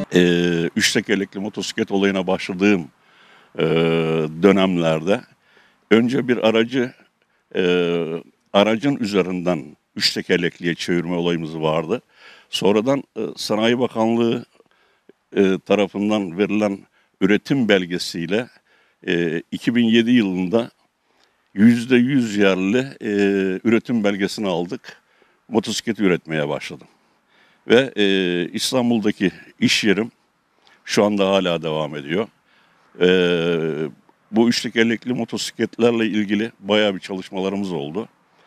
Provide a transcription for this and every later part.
Üç tekerlekli motosiklet olayına başladığım e, dönemlerde önce bir e, aracın üzerinden üç tekerlekliye çevirme olayımız vardı. Sonradan Sanayi Bakanlığı tarafından verilen üretim belgesiyle 2007 yılında %100 yerli üretim belgesini aldık. Motosiklet üretmeye başladım. Ve İstanbul'daki iş yerim şu anda hala devam ediyor. E, Bu üç tekerlekli motosikletlerle ilgili bayağı bir çalışmalarımız oldu.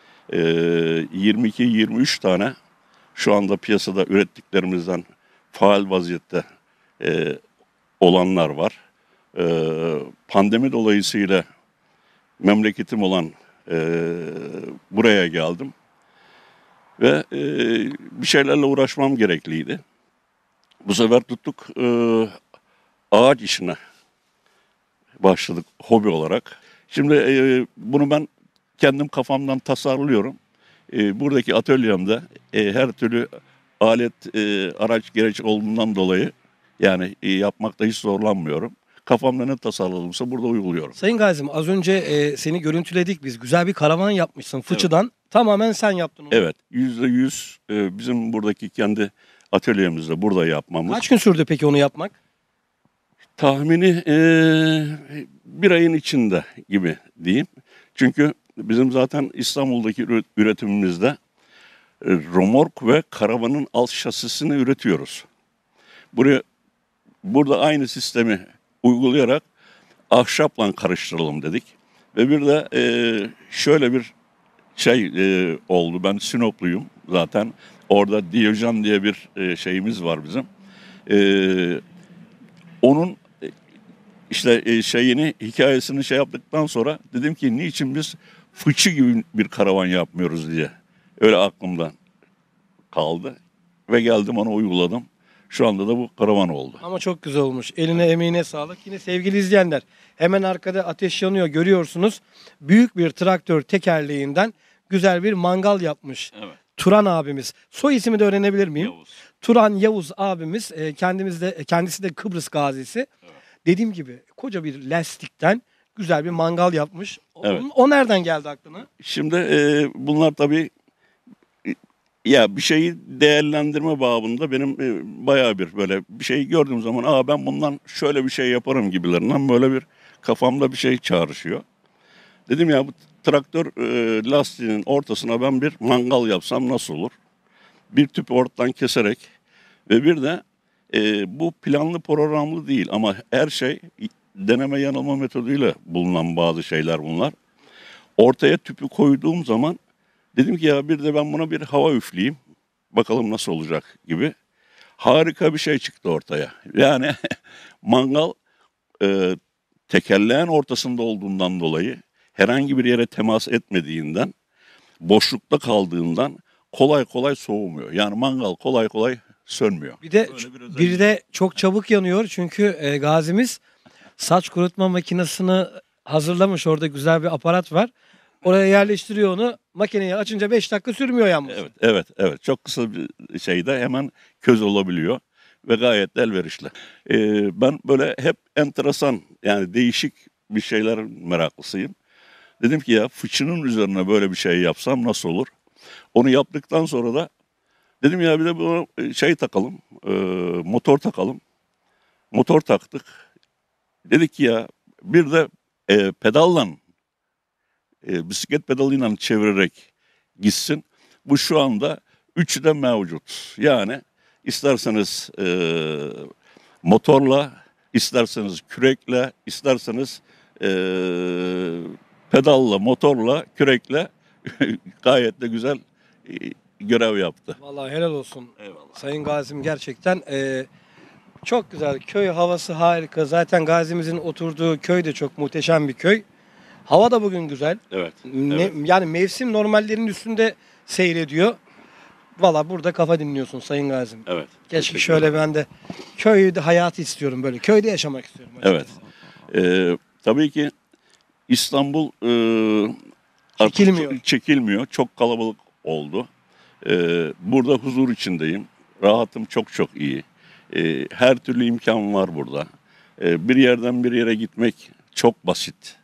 22-23 tane şu anda piyasada ürettiklerimizden faal vaziyette olanlar var. Pandemi dolayısıyla memleketim olan buraya geldim ve bir şeylerle uğraşmam gerekliydi. Bu sefer tuttuk ağaç işine başladık hobi olarak. Şimdi bunu ben kendim kafamdan tasarlıyorum. Buradaki atölyemde her türlü alet, araç gereç olduğundan dolayı yani yapmakta hiç zorlanmıyorum. Kafamda ne tasarladımsa burada uyguluyorum. Sayın Gazim, az önce seni görüntüledik biz. Güzel bir karavan yapmışsın fıçıdan. Evet. Tamamen sen yaptın onu. Evet, %100 bizim buradaki kendi atölyemizde burada yapmamız. Kaç gün sürdü peki onu yapmak? Tahmini bir ayın içinde gibi diyeyim. Çünkü bizim zaten İstanbul'daki üretimimizde romork ve karavanın alt şasisini üretiyoruz. Burada aynı sistemi uygulayarak ahşapla karıştıralım dedik. Ve bir de şöyle bir şey oldu. Ben Sinopluyum zaten. Orada Diyojen diye bir şeyimiz var bizim. Onun işte hikayesini yaptıktan sonra dedim ki niçin biz fıçı gibi bir karavan yapmıyoruz diye. Öyle aklımdan kaldı ve geldim onu uyguladım. Şu anda da bu karavan oldu. Ama çok güzel olmuş. Eline emeğine sağlık. Yine sevgili izleyenler, hemen arkada ateş yanıyor görüyorsunuz. Büyük bir traktör tekerleğinden güzel bir mangal yapmış. Evet. Turan abimiz. Soy ismi de öğrenebilir miyim? Yavuz. Turan Yavuz abimiz. Kendisi de Kıbrıs gazisi. Evet. Dediğim gibi koca bir lastikten güzel bir mangal yapmış. Evet. O nereden geldi aklına? Şimdi bunlar tabii ya bir şeyi değerlendirme babında benim bayağı bir böyle bir şey gördüğüm zaman ben bundan şöyle bir şey yaparım gibilerinden böyle bir kafamda bir şey çağrışıyor. Dedim ya bu traktör lastiğinin ortasına ben bir mangal yapsam nasıl olur? Bir tüpü ortadan keserek ve bir de bu planlı programlı değil ama her şey deneme yanılma metoduyla bulunan bazı şeyler bunlar. Ortaya tüpü koyduğum zaman dedim ki ya bir de ben buna bir hava üfleyeyim. Bakalım nasıl olacak gibi. Harika bir şey çıktı ortaya. Yani mangal tekerleğin ortasında olduğundan dolayı herhangi bir yere temas etmediğinden boşlukta kaldığından kolay kolay soğumuyor. Yani mangal kolay kolay sönmüyor. Bir de çok çabuk yanıyor çünkü gazimiz saç kurutma makinesini hazırlamış. Orada güzel bir aparat var. Oraya yerleştiriyor onu. Makineyi açınca 5 dakika sürmüyor yanması. Evet. Çok kısa bir şeyde hemen köz olabiliyor ve gayet de elverişli. Ben böyle hep enteresan yani değişik bir şeyler meraklısıyım. Dedim ki ya fıçının üzerine böyle bir şey yapsam nasıl olur? Onu yaptıktan sonra da dedim ya bir de bunu takalım, motor takalım. Motor taktık. Dedik ki ya bir de pedalla, bisiklet pedalıyla çevirerek gitsin. Bu şu anda üçü de mevcut. Yani isterseniz motorla, isterseniz kürekle, isterseniz pedalla, motorla, kürekle gayet de güzel görev yaptı. Vallahi helal olsun. Eyvallah. Sayın Gazim gerçekten çok güzel. Köy havası harika. Zaten Gazimizin oturduğu köy de çok muhteşem bir köy. Hava da bugün güzel. Evet. Yani mevsim normallerinin üstünde seyrediyor. Valla burada kafa dinliyorsun Sayın Gazim. Evet. Keşke şöyle ben de köyde hayatı istiyorum böyle. Köyde yaşamak istiyorum açıkçası. Evet. Tabii ki İstanbul çekilmiyor. Çok kalabalık oldu. Burada huzur içindeyim. Rahatım çok iyi. Her türlü imkan var burada. Bir yerden bir yere gitmek çok basit.